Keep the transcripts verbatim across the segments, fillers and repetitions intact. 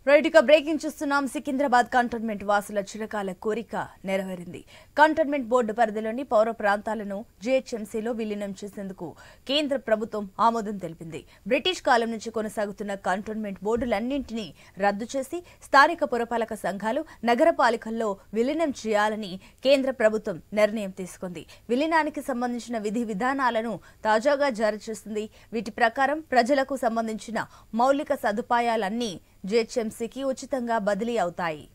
Right ఇక breaking చూస్తున్నాం. Secunderabad cantonment వాసుల చిరకాల కోరిక నెరవేరింది. కంటోన్మెంట్ బోర్డు పరిధిలోని పౌర ప్రాంతాలను జీహెచ్ఎంసీలో విలీనం చేసేందుకు కేంద్ర ప్రభుత్వం ఆమోదం తెలిపింది. బ్రిటిష్ కాలం నుంచి కొనసాగుతున్న కంటోన్మెంట్ బోర్డులన్నింటినీ రద్దు చేసి స్థానిక పురపాలక సంఘాలు, నగరపాలికల్లో విలీనం చేయాలని కేంద్ర ప్రభుత్వం నిర్ణయం తీసుకుంది. విలీనానికి సంబంధించిన విధి విధానాలను తాజాగా జారీ చేసింది. వీటి ప్రకారం ప్రజలకు సంబంధించిన మౌలిక సదుపాయాలన్నీ జీహెచ్ఎంసీకి ఉచితంగా బదిలీ అవుతాయి.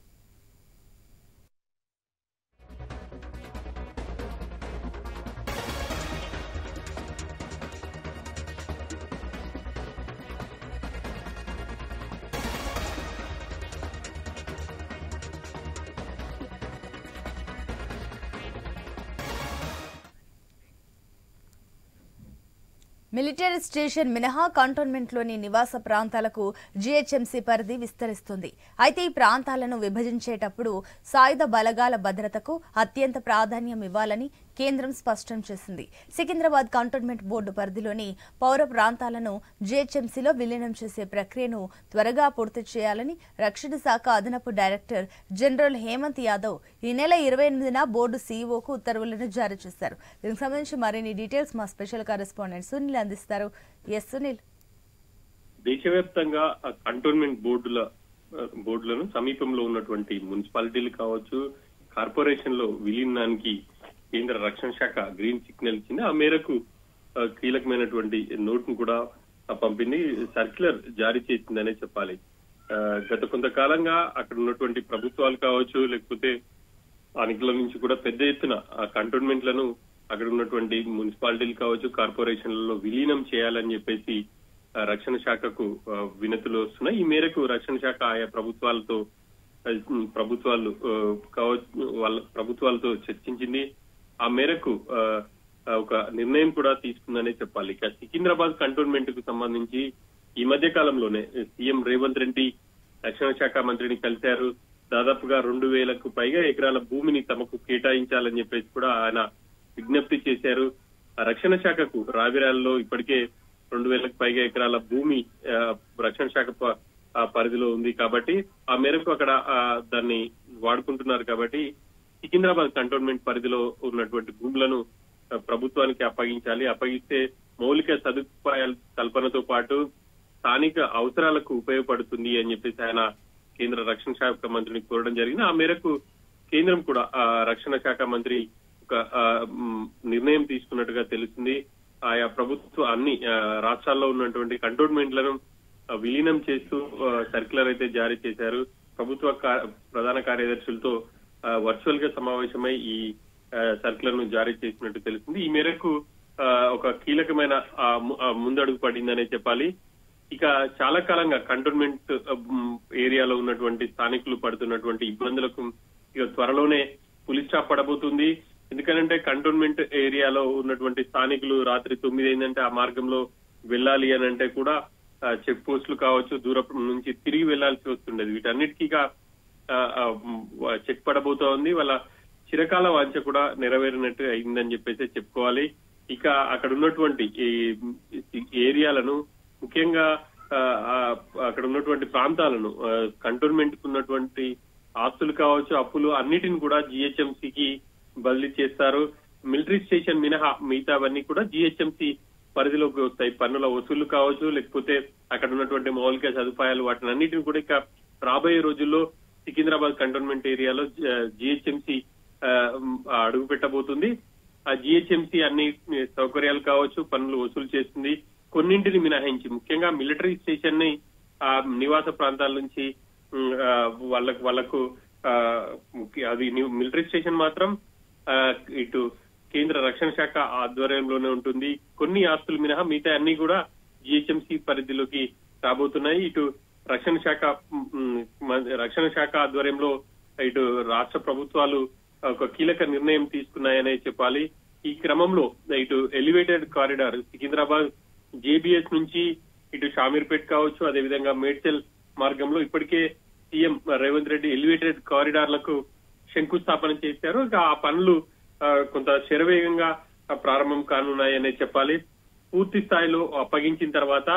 మిలిటరీ స్టేషన్ మినహా కంటోన్మెంట్లోని నివాస ప్రాంతాలకు జీహెచ్ఎంసీ పరిధి విస్తరిస్తుంది. అయితే ఈ ప్రాంతాలను విభజించేటప్పుడు సాయుధ బలగాల భద్రతకు అత్యంత ప్రాధాన్యం ఇవ్వాలని కేంద్రం స్పష్టం చేసింది. సికింద్రాబాద్ కంటోన్మెంట్ బోర్డు పరిధిలోని పౌర ప్రాంతాలను జీహెచ్ఎంసీలో విలీనం చేసే ప్రక్రియను త్వరగా పూర్తి చేయాలని రక్షణ శాఖ అదనపు డైరెక్టర్ జనరల్ హేమంత్ యాదవ్ ఈ నెల ఇరవై ఎనిమిదిన బోర్డు సీఈఓకు ఉత్తర్వులను జారీ చేశారు. దీనికి సంబంధించి మరిన్ని డీటెయిల్స్ మా స్పెషల్ కరెస్పాండెంట్ సునీల్ అందిస్తారు. ఎస్ సునీల్. దేశవ్యాప్తంగా కంటోన్మెంట్ బోర్డుల బోర్డులను సమీపంలో ఉన్నటువంటి మున్సిపాలిటీలు కావచ్చు, కార్పొరేషన్ లో విలీనానికి కేంద్ర రక్షణ శాఖ గ్రీన్ సిగ్నల్ ఇచ్చింది. ఆ మేరకు కీలకమైనటువంటి నోట్ ను కూడా పంపింది, సర్క్యులర్ జారీ చేసిందనే చెప్పాలి. గత కొంతకాలంగా అక్కడ ఉన్నటువంటి ప్రభుత్వాలు కావచ్చు, లేకపోతే స్థానికుల నుంచి కూడా పెద్ద ఎత్తున ఆ కంటోన్మెంట్లను అక్కడ ఉన్నటువంటి మున్సిపాలిటీలు కావచ్చు, కార్పొరేషన్లలో విలీనం చేయాలని చెప్పేసి రక్షణ శాఖకు వినతులు వస్తున్నాయి. ఈ మేరకు రక్షణ శాఖ ఆయా ప్రభుత్వాలతో ప్రభుత్వాలు కావచ్చు వాళ్ళ ప్రభుత్వాలతో చర్చించింది. ఆ మేరకు ఒక నిర్ణయం కూడా తీసుకుందనే చెప్పాలి. ఇక సికింద్రాబాద్ కంటోన్మెంట్ కు సంబంధించి ఈ మధ్య కాలంలోనే సీఎం రేవంత్ రెడ్డి రక్షణ శాఖ మంత్రిని కలిశారు. దాదాపుగా రెండు వేలకు పైగా ఎకరాల భూమిని తమకు కేటాయించాలని చెప్పేసి కూడా ఆయన విజ్ఞప్తి చేశారు. రక్షణ శాఖకు రావిరాల్లో ఇప్పటికే రెండు వేలకు పైగా ఎకరాల భూమి రక్షణ శాఖ పరిధిలో ఉంది కాబట్టి ఆ మేరకు అక్కడ దాన్ని వాడుకుంటున్నారు. కాబట్టి సికింద్రాబాద్ కంటోన్మెంట్ పరిధిలో ఉన్నటువంటి భూములను ప్రభుత్వానికి అప్పగించాలి. అప్పగిస్తే మౌలిక సదుపాయాల కల్పనతో పాటు స్థానిక అవసరాలకు ఉపయోగపడుతుంది అని చెప్పేసి ఆయన కేంద్ర రక్షణ శాఖ మంత్రిని కోరడం జరిగింది. ఆ మేరకు కేంద్రం కూడా రక్షణ శాఖ మంత్రి ఒక నిర్ణయం తీసుకున్నట్టుగా తెలుస్తుంది. ఆయా ప్రభుత్వ అన్ని రాష్ట్రాల్లో ఉన్నటువంటి కంటోన్మెంట్లను విలీనం చేస్తూ సర్క్యులర్ అయితే జారీ చేశారు. ప్రభుత్వ ప్రధాన కార్యదర్శులతో వర్చువల్ గా సమావేశమై ఈ సర్క్యులర్ ను జారీ చేసినట్టు తెలుస్తుంది. ఈ మేరకు ఒక కీలకమైన ముందడుగు పడిందనే చెప్పాలి. ఇక చాలా కాలంగా కంటోన్మెంట్ ఏరియాలో ఉన్నటువంటి స్థానికులు పడుతున్నటువంటి ఇబ్బందులకు ఇక త్వరలోనే పులి స్టాప్ పడబోతుంది. ఎందుకంటే కంటోన్మెంట్ ఏరియాలో ఉన్నటువంటి స్థానికులు రాత్రి తొమ్మిది అయిందంటే ఆ మార్గంలో వెళ్ళాలి అని అంటే కూడా చెక్ పోస్టులు కావచ్చు, దూరం నుంచి తిరిగి వెళ్లాల్సి వస్తుండేది. వీటన్నిటికీ చెక్ పడబోతోంది. వాళ్ళ చిరకాల వాంఛ కూడా నెరవేరినట్టు అయిందని చెప్పేసి చెప్పుకోవాలి. ఇక అక్కడ ఉన్నటువంటి ఈ ఏరియాలను ముఖ్యంగా అక్కడ ఉన్నటువంటి ప్రాంతాలను కంటోన్మెంట్ కు ఉన్నటువంటి ఆస్తులు కావచ్చు, అప్పులు అన్నిటిని కూడా జీహెచ్ఎంసీకి బదిలీ చేస్తారు. మిలిటరీ స్టేషన్ మినహా మిగతావన్నీ కూడా జీహెచ్ఎంసీ పరిధిలోకి వస్తాయి. పన్నుల వసూళ్లు కావచ్చు, లేకపోతే అక్కడ ఉన్నటువంటి మౌలిక సదుపాయాలు వాటిని అన్నిటిని కూడా ఇక రాబోయే రోజుల్లో సికింద్రాబాద్ కంటోన్మెంట్ ఏరియాలో జీహెచ్ఎంసీ అడుగు పెట్టబోతుంది. ఆ జీహెచ్ఎంసీ అన్ని సౌకర్యాలు కావచ్చు, పన్నులు వసూలు చేస్తుంది. కొన్నింటిని మినహాయించి ముఖ్యంగా మిలిటరీ స్టేషన్ ని ఆ నివాస ప్రాంతాల నుంచి వాళ్ళకు వాళ్లకు అది మిలిటరీ స్టేషన్ మాత్రం ఇటు కేంద్ర రక్షణ శాఖ ఆధ్వర్యంలోనే ఉంటుంది. కొన్ని ఆస్తులు మినహా మిగతా అన్ని కూడా జీహెచ్ఎంసీ పరిధిలోకి రాబోతున్నాయి. ఇటు రక్షణ శాఖ రక్షణ శాఖ ఆధ్వర్యంలో ఇటు రాష్ట్ర ప్రభుత్వాలు ఒక కీలక నిర్ణయం తీసుకున్నాయనే చెప్పాలి. ఈ క్రమంలో ఇటు ఎలివేటెడ్ కారిడార్ సికింద్రాబాద్ జేబీఎస్ నుంచి ఇటు షామీర్పేట్ కావచ్చు, అదేవిధంగా మేడ్చల్ మార్గంలో ఇప్పటికే సీఎం రేవంత్ రెడ్డి ఎలివేటెడ్ కారిడార్లకు శంకుస్థాపన చేశారు. ఇక ఆ పనులు కొంత శరవేగంగా ప్రారంభం కానున్నాయనే చెప్పాలి. పూర్తి స్థాయిలో అప్పగించిన తర్వాత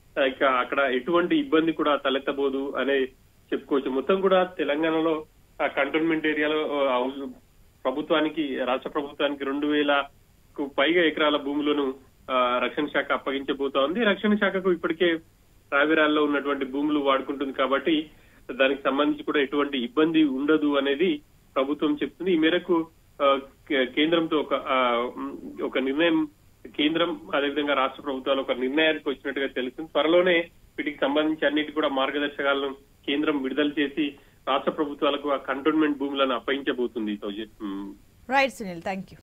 ఇక అక్కడ ఎటువంటి ఇబ్బంది కూడా తలెత్తబోదు అనే చెప్పుకోవచ్చు. మొత్తం కూడా తెలంగాణలో ఆ కంటోన్మెంట్ ఏరియాలో ఆ, ప్రభుత్వానికి రాష్ట్ర ప్రభుత్వానికి రెండు వేలకు పైగా ఎకరాల భూములను ఆ, రక్షణ శాఖ అప్పగించబోతా ఉంది. రక్షణ శాఖకు ఇప్పటికే రావిరాల్లో ఉన్నటువంటి భూములు వాడుకుంటుంది కాబట్టి దానికి సంబంధించి కూడా ఎటువంటి ఇబ్బంది ఉండదు అనేది ప్రభుత్వం చెప్తుంది. ఈ మేరకు ఆ, కే- కేంద్రంతో ఒక ఆ, ఒక నిర్ణయం కేంద్రం అదేవిధంగా రాష్ట్ర ప్రభుత్వాలు ఒక నిర్ణయానికి వచ్చినట్టుగా తెలుస్తుంది. త్వరలోనే వీటికి సంబంధించి అన్నిటి కూడా మార్గదర్శకాలను కేంద్రం విడుదల చేసి రాష్ట్ర ప్రభుత్వాలకు ఆ కంటోన్మెంట్ భూములను అప్పగించబోతుంది. Right Sunil, thank you.